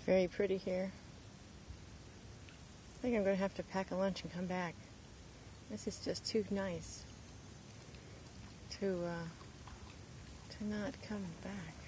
Very pretty here. I think I'm going to have to pack a lunch and come back. This is just too nice to not come back.